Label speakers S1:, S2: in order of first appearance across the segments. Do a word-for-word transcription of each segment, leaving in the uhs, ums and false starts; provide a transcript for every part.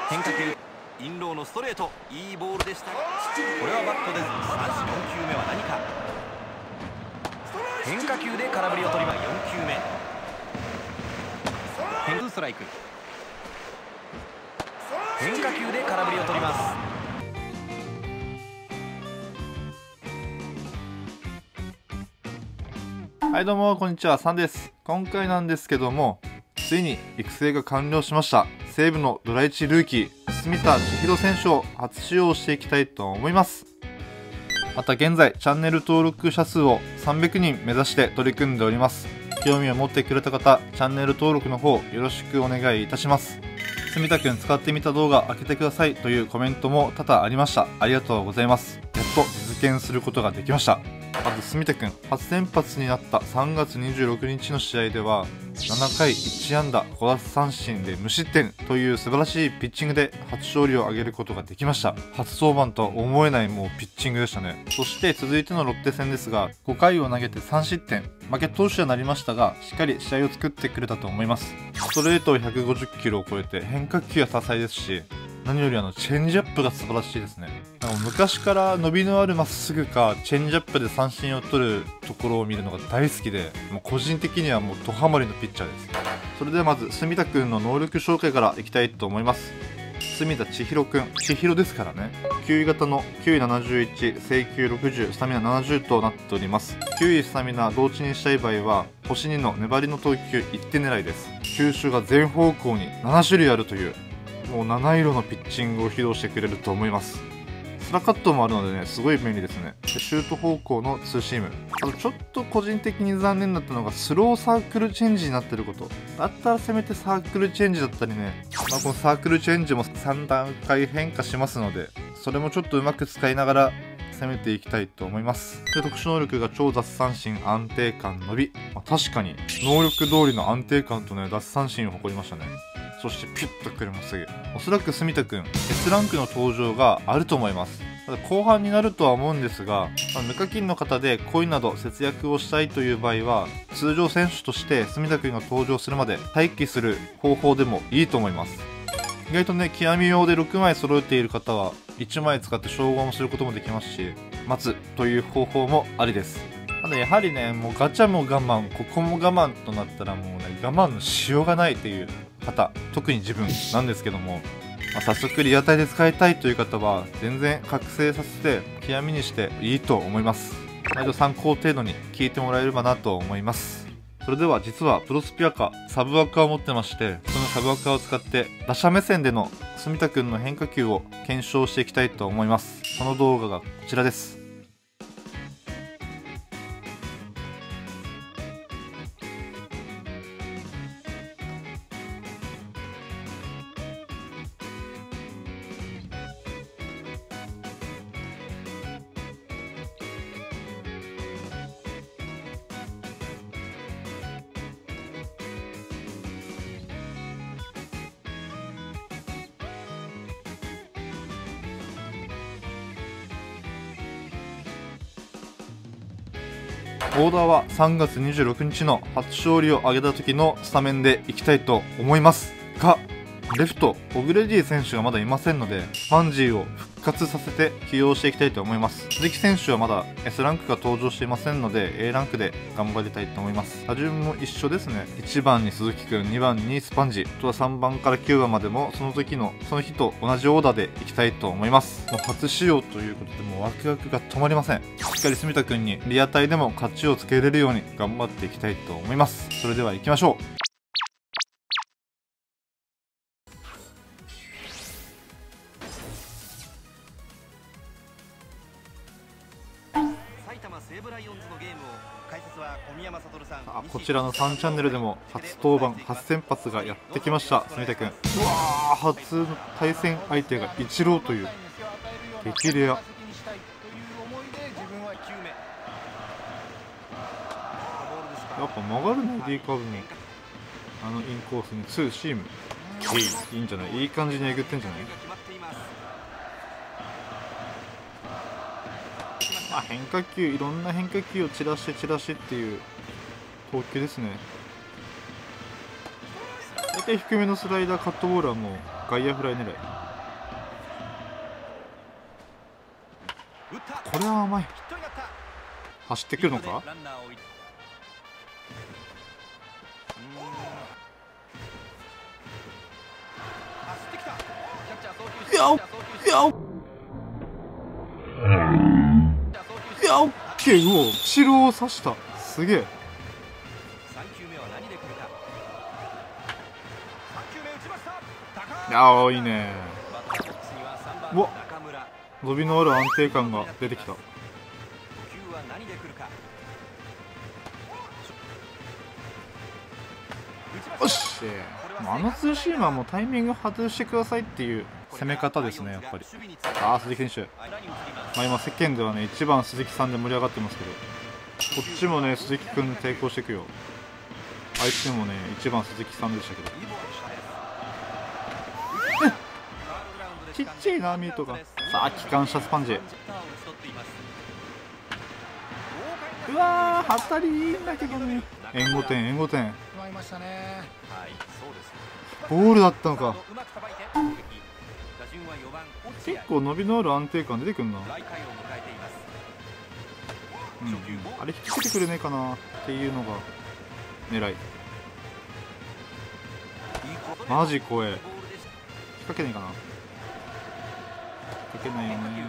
S1: 変化球、インローのストレート、いいボールでした。これはバットで三振。よん球目は何か。変化球で空振りを取ります。よん球目、変化ストライク。変化球で空振りを取ります。
S2: はいどうもこんにちは、さんです。今回なんですけども、ついに育成が完了しました西武のドラいちルーキー住田千尋選手を初使用していきたいと思います。また現在チャンネル登録者数をさんびゃくにん目指して取り組んでおります。興味を持ってくれた方、チャンネル登録の方よろしくお願いいたします。住田くん使ってみた動画開けてくださいというコメントも多々ありました。ありがとうございます。やっと実現することができました。まず住田くん、初先発になったさんがつにじゅうろくにちの試合ではななかいいち安打ご奪三振で無失点という素晴らしいピッチングで初勝利を挙げることができました。初登板とは思えないもうピッチングでしたね。そして続いてのロッテ戦ですが、ごかいを投げてさん失点、負け投手になりましたがしっかり試合を作ってくれたと思います。ストレートをひゃくごじゅっキロを超えて変化球は多彩ですし、何よりあのチェンジアップが素晴らしいですね。なんか昔から伸びのあるまっすぐかチェンジアップで三振を取るところを見るのが大好きで、もう個人的にはもうドハマりのピッチャーです。それではまず住田くんの能力紹介からいきたいと思います。住田千尋くん、千尋ですからね。きゅうい型のきゅういななじゅういち、制球ろくじゅう、スタミナななじゅうとなっております。きゅういスタミナ同値にしたい場合は星にの粘りの投球いってん狙いです。球種が全方向にななしゅるいあるという、もう七色のピッチングを披露してくれると思います。スラカットもあるのでね、すごい便利ですね。でシュート方向のツーシーム。あとちょっと個人的に残念だったのがスローサークルチェンジになってること。だったらせめてサークルチェンジだったりね、まあ、このサークルチェンジもさん段階変化しますので、それもちょっとうまく使いながら攻めていきたいと思います。で特殊能力が超奪三振、安定感、伸び、まあ、確かに能力通りの安定感とね奪三振を誇りましたね。そしてピュッとくるまっすぐ。おそらく住田くん S ランクの登場があると思います。ただ後半になるとは思うんですが、まあ、無課金の方でコインなど節約をしたいという場合は通常選手として住田くんが登場するまで待機する方法でもいいと思います。意外とね極み用でろくまい揃えている方はいちまい使って称号もすることもできますし、待つという方法もありです。ただやはりね、もうガチャも我慢、ここも我慢となったらもうね我慢のしようがないという方、特に自分なんですけども、まあ、早速リアタイで使いたいという方は全然覚醒させて極みにしていいと思います。毎度参考程度に聞いてもらえればなと思います。それでは実はプロスピアカサブアカを持ってまして、そのサブアカを使って打者目線での住田くんの変化球を検証していきたいと思います。その動画がこちらです。オーダーはさんがつにじゅうろくにちの初勝利を挙げた時のスタメンでいきたいと思いますが、レフトオグレディ選手がまだいませんのでファンジーを復活させて起用していきたいと思います。鈴木選手はまだ S ランクが登場していませんので A ランクで頑張りたいと思います。打順も一緒ですね。いちばんに鈴木くん、にばんにスパンジ、あとはさんばんからきゅうばんまでもその時のその日と同じオーダーでいきたいと思います。もう初使用ということでもうワクワクが止まりません。しっかり住田くんにリアタイでも勝ちをつけれるように頑張っていきたいと思います。それでは行きましょう。あこちらのさんチャンネルでも初登板初先発がやってきました住田くん。うわー、初の対戦相手がイチローという激レア。やっぱ曲がるね D カーブにあのインコースにツーシーム、いいいいんじゃない、いい感じにえぐってんじゃない。あ変化球、いろんな変化球を散らして散らしてっていう投球ですね。大体低めのスライダーカットボールはもう外野フライ狙い。 これは甘い。走ってくるのか。いやおいやおいやオッケー。うお後ろを刺した。すげえ。いやおいいね。うわ伸びのある安定感が出てきた。よし、あのツーシームはもうタイミング外してくださいっていう攻め方ですね、やっぱり。ああ鈴木選手、まあ、今世間ではねいちばん鈴木さんで盛り上がってますけど、こっちもね鈴木君に抵抗していくよ。相手もねいちばん鈴木さんでしたけどちっちゃいなミートが。さあ機関車スパンジ。うわー当たりいいんだけどね。援護点援護点。ボールだったのか。結構伸びのある安定感出てくるな。うん、あれ引きつけてくれねえかなっていうのが狙い。マジ怖え。引っ掛けねえかな。引っ掛けないよね。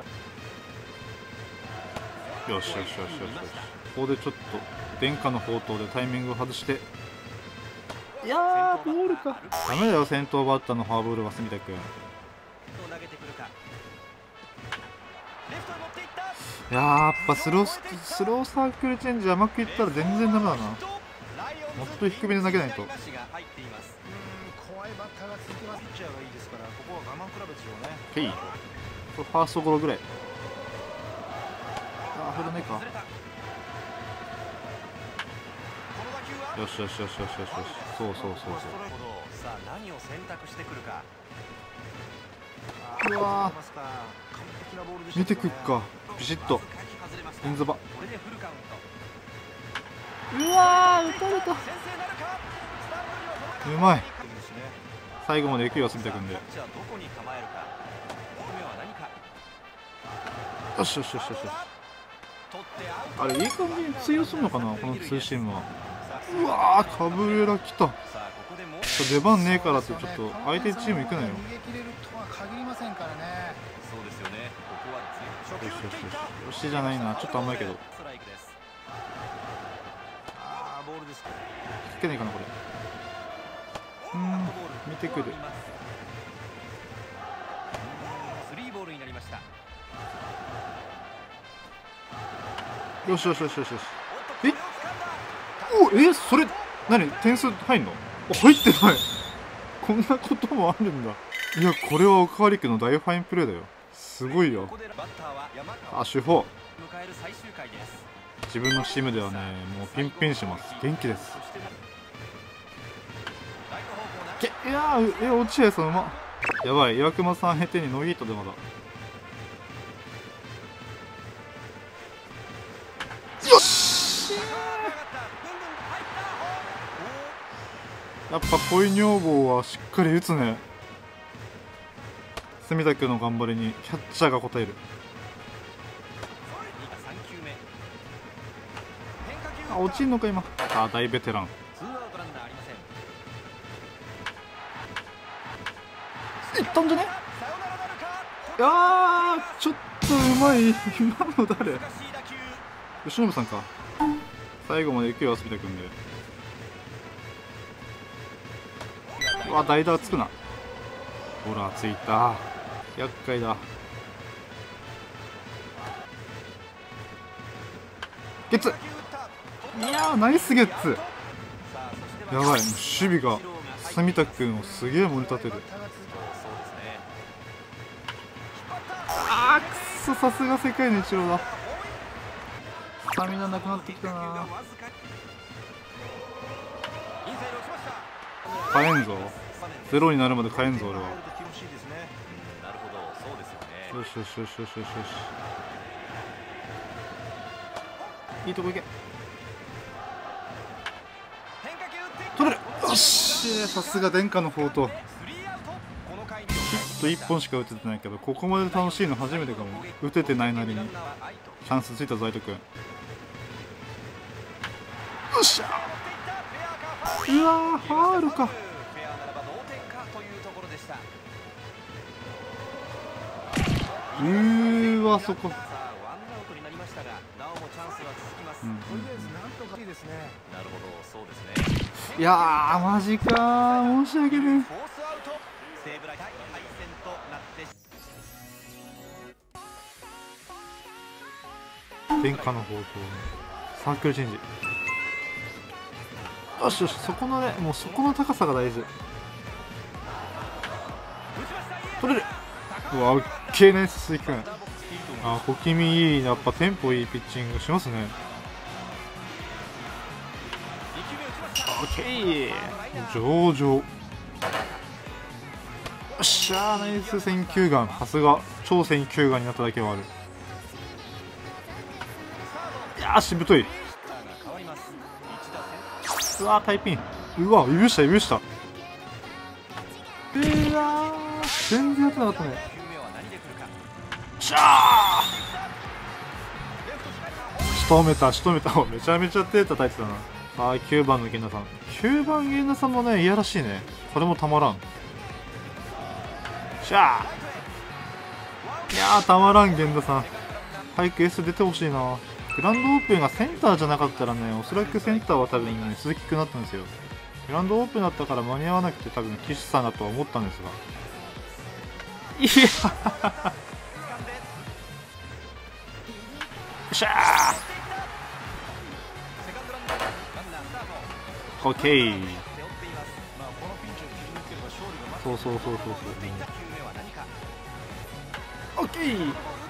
S2: よしよしよしよしよし。ここでちょっと伝家の宝刀でタイミングを外して。いやーボールか。ダメだよ先頭バッターのフォアボールは住田君。いやーやっぱスローススローサークルチェンジ甘くいったら全然ダメだな。もっと低めで投げないと。ヘイこれファーストゴロぐらい。あー振るねえか。よしよしよしよしよしよし。そうそうそうそう。うわー見てくっかビシッとインザバ。うわー打たれた。うまい。最後まで行くよ住田君で。よしよしよしよしよし。あれいい感じに通用するのかなこのツーシームは。うわーカブレラ来た。出番ねえからってちょっと相手チーム行くなよ。よしよしよしよしじゃないな。ちょっと甘いけど引っ掛けないかなこれ。うん見てくる。よしよしよしよしよし。えおえそれ何点数入んの。入ってない。こんなこともあるんだ。いやこれはおかわりくんの大ファインプレーだよ。すごいよ。あ主砲自分のチームではねもうピンピンします。元気です。けいやーえ落合さんうま。やばい岩隈さん減点にノーヒットでまだ。よしやっぱ恋女房はしっかり打つね。住田君の頑張りにキャッチャーが応える。あ落ちんのか今。あ大ベテラン。いったんじゃね。いやーちょっとうまい。今の誰由伸さんか。最後まで行くよ住田君で。うわ代打つくな。ほらついた。厄介だ。ゲッツ。いやーナイスゲッツ。やばい守備が住田君をすげえ盛り立てる。あーくそさすが世界の一郎だ。スタミナなくなってきたな。変えんぞ。ゼロになるまで変えんぞ俺は。よしよしよしよしよしよし。いいとこ行け。取れる。よしさすが伝家の宝刀。ヒッといっぽんしか打ててないけど、ここまで楽しいの初めてかも。打ててないなりにチャンスついたぞ、愛斗君。よっしゃ、うわー、ファールか。うーわ、そこ。いやー、マジかー、申し訳ねえ。天下の方向、サークルチェンジ。よしよし、そこのね、もうそこの高さが大事。取れる。うわ、オッケー、ナイス鈴木君。あ、小気味いい、やっぱテンポいいピッチングしますね。オッケー、上々。よっしゃー、ナイス選球眼。さすが超選球眼になっただけはある。いやー、しぶとい。うわー、タイピン。うわ、指した指した。うわー、全然やってなかったね。しゃー、仕留めた仕留めた。めちゃめちゃ手叩いてたな。さあきゅうばんの源田さん、きゅうばん源田さんもね、いやらしいね。これもたまらん。しゃー、いやー、たまらん源田さん。早く S 出てほしいな。グランドオープンがセンターじゃなかったらね、おそらくセンターは多分ね、鈴木くんだったんですよ。グランドオープンだったから間に合わなくて、多分岸さんだとは思ったんですが、いやしゃー、オッケー。そうそうそうそうそう、オッケー。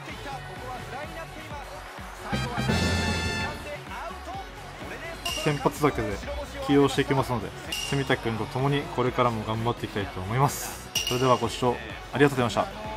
S2: 先発だけで起用していきますので、住田君と共にこれからも頑張っていきたいと思います。それではご視聴ありがとうございました。